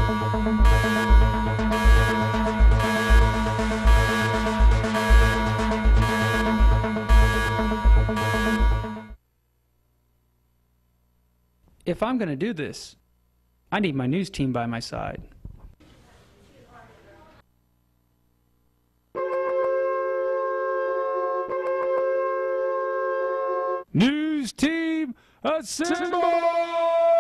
If I'm going to do this, I need my news team by my side. News team, assemble!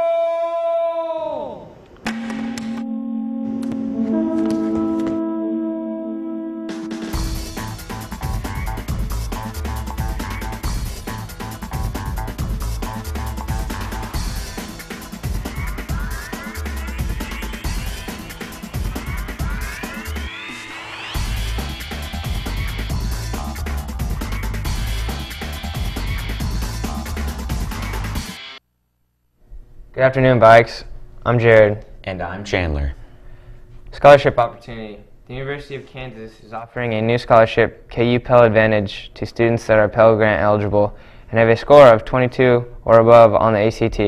Good afternoon, Bikes. I'm Jared. And I'm Chandler. Scholarship opportunity. The University of Kansas is offering a new scholarship, KU Pell Advantage, to students that are Pell Grant eligible and have a score of 22 or above on the ACT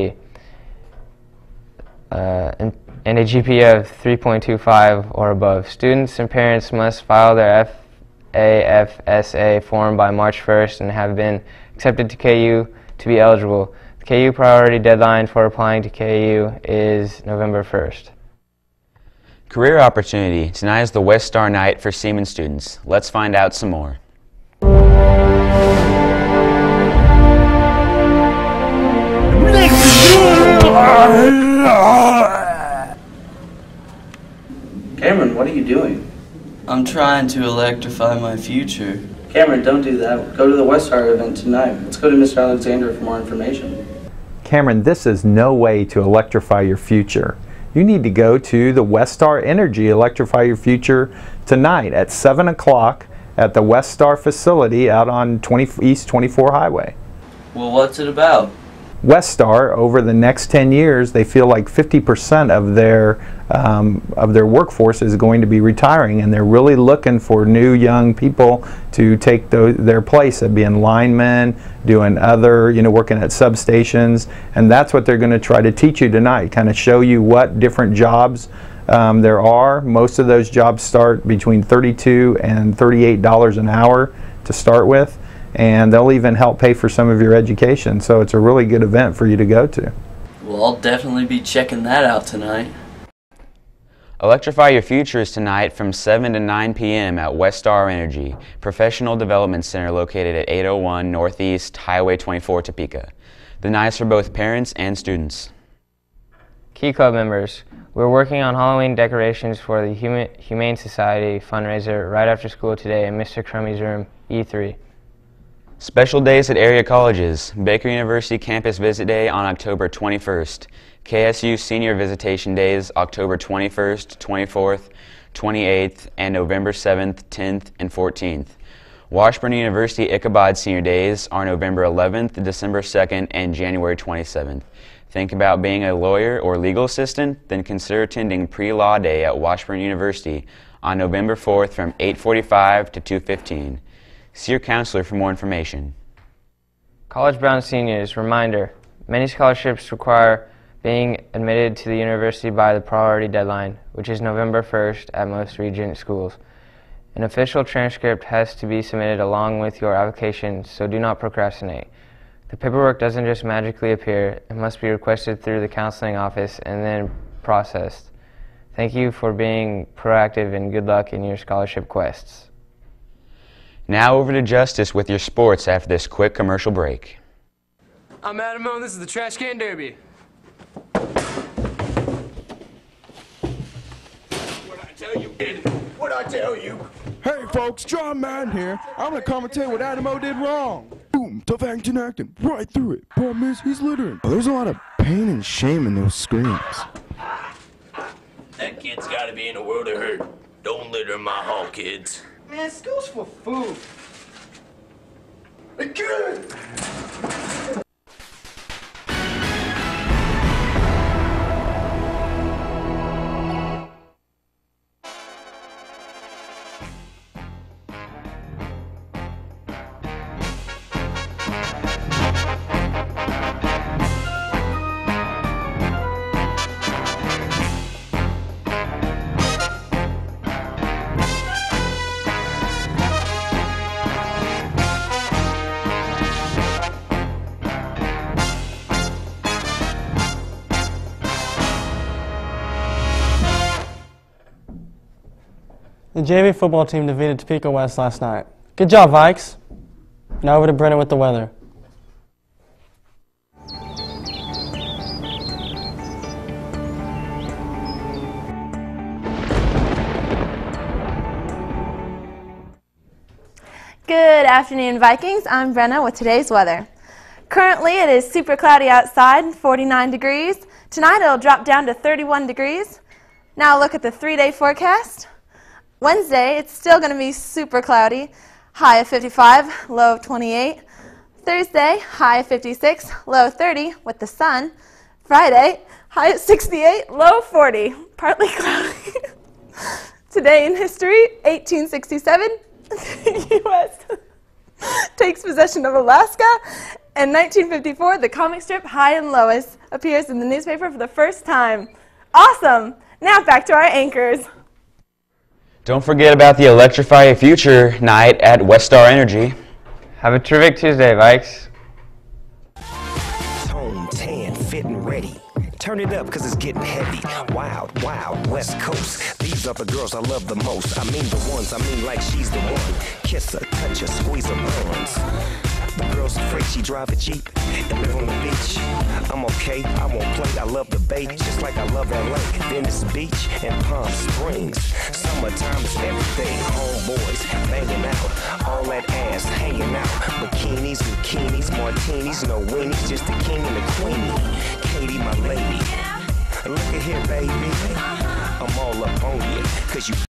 and a GPA of 3.25 or above. Students and parents must file their FAFSA form by March 1st and have been accepted to KU to be eligible. The KU priority deadline for applying to KU is November 1st. Career opportunity. Tonight is the West Star night for Seaman students. Let's find out some more. Cameron, what are you doing? I'm trying to electrify my future. Cameron, don't do that. Go to the West Star event tonight. Let's go to Mr. Alexander for more information. Cameron, this is no way to electrify your future. You need to go to the West Star Energy Electrify Your Future tonight at 7 o'clock at the West Star facility out on East 24 Highway. Well, what's it about? West Star, over the next 10 years, they feel like 50% of their workforce is going to be retiring, and they're really looking for new young people to take their place of being linemen, doing other, working at substations, and that's what they're going to try to teach you tonight, kind of show you what different jobs there are. Most of those jobs start between $32 and $38 an hour to start with. And they'll even help pay for some of your education. So it's a really good event for you to go to. Well, I'll definitely be checking that out tonight. Electrify Your Future is tonight from 7 to 9 p.m. at West Star Energy, Professional Development Center located at 801 Northeast Highway 24, Topeka. The night is for both parents and students. Key Club members, we're working on Halloween decorations for the Humane Society fundraiser right after school today in Mr. Crummey's room, E3. Special days at area colleges. Baker University Campus Visit Day on October 21st. KSU Senior Visitation Days October 21st, 24th, 28th, and November 7th, 10th, and 14th. Washburn University Ichabod Senior Days are November 11th, December 2nd, and January 27th. Think about being a lawyer or legal assistant? Then consider attending Pre-Law Day at Washburn University on November 4th from 8:45 to 2:15. See your counselor for more information. College Bound seniors, reminder, many scholarships require being admitted to the university by the priority deadline, which is November 1st at most Regent schools. An official transcript has to be submitted along with your application, so do not procrastinate. The paperwork doesn't just magically appear, it must be requested through the counseling office and then processed. Thank you for being proactive and good luck in your scholarship quests. Now over to Justice with your sports after this quick commercial break. I'm Adam Moe, and this is the Trash Can Derby. What'd I tell you, kid? What'd I tell you? Hey folks, John Madden here. I'm gonna commentate what Adam Moe did wrong. Boom, tough acting right through it. Problem is, he's littering. There's a lot of pain and shame in those screams. That kid's gotta be in a world of hurt. Don't litter in my hall, kids. Man, school's for food. Hey, kid! The JV football team defeated Topeka West last night. Good job, Vikes. Now over to Brennan with the weather. Good afternoon, Vikings. I'm Brenna with today's weather. Currently, it is super cloudy outside, 49 degrees. Tonight, it'll drop down to 31 degrees. Now look at the 3-day forecast. Wednesday, it's still going to be super cloudy, high of 55, low of 28. Thursday, high of 56, low of 30 with the sun. Friday, high of 68, low of 40, partly cloudy. Today in history, 1867. The U.S. takes possession of Alaska. In 1954, the comic strip High and Lois appears in the newspaper for the first time. Awesome! Now back to our anchors. Don't forget about the Electrify Your Future night at Westar Energy. Have a terrific Tuesday, Vikes. Tone tan, fit and ready. Turn it up cause it's getting heavy. Wild, wild, West Coast. These are the girls I love the most. I mean the ones, I mean like she's the one. Kiss her, touch her, squeeze her buns. The girl's afraid she drive a Jeep and live on the beach. I'm okay, I won't play, I love the bay, just like I love LA. Venice Beach and Palm Springs. Summertime is everything. Homeboys banging out, all that ass hanging out. Bikinis, bikinis, martinis, no weenies, just the king and the queenie. Katie, my lady. Look at here, baby. I'm all up on you, cause you